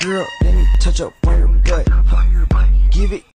Girl, let me touch up on your butt. Give it